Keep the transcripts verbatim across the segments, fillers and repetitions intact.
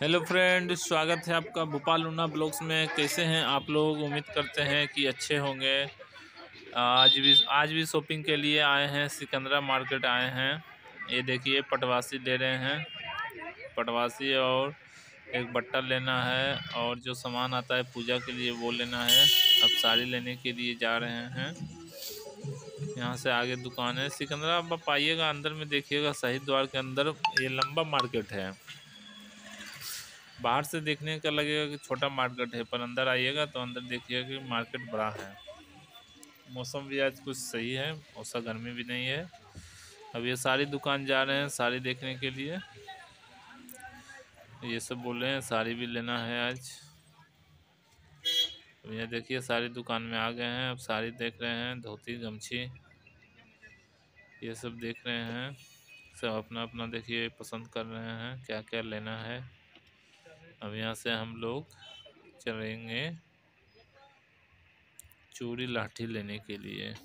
Hello friend, स्वागत है आपका भोपाल लूना ब्लॉग्स में। कैसे हैं आप लोग? उम्मीद करते हैं कि अच्छे होंगे। आज भी आज भी शॉपिंग के लिए आए हैं, सिकंदरा मार्केट आए हैं। ये देखिए पटवासी ले रहे हैं, पटवासी और एक बट्टा लेना है और जो सामान आता है पूजा के लिए वो लेना है। अब साड़ी लेने के लिए जा रहे हैं। यहाँ से आगे दुकान है सिकंदरा। आप आइएगा अंदर में देखिएगा, शहीद द्वार के अंदर ये लंबा मार्केट है। बाहर से देखने का लगेगा कि छोटा मार्केट है, पर अंदर आइएगा तो अंदर देखिएगा कि मार्केट बड़ा है। मौसम भी आज कुछ सही है, ऐसा गर्मी भी नहीं है। अब ये सारी दुकान जा रहे हैं साड़ी देखने के लिए। ये सब बोल रहे हैं साड़ी भी लेना है आज। अब ये देखिए सारी दुकान में आ गए हैं, अब साड़ी देख रहे हैं, धोती गमछी ये सब देख रहे हैं। सब अपना अपना देखिए पसंद कर रहे हैं क्या क्या लेना है। अब यहाँ से हम लोग चलेंगे चूड़ी लाठी लेने के लिए।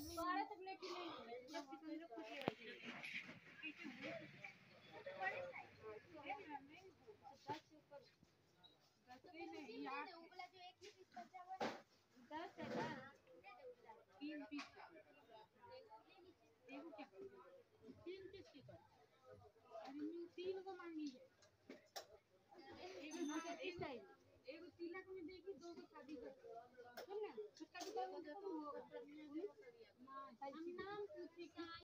तीन को मांगी है, एगो तिलक में देगी, दो को शादी कर सुन ना, छुटका की तो होगा ना, हम नाम पूछी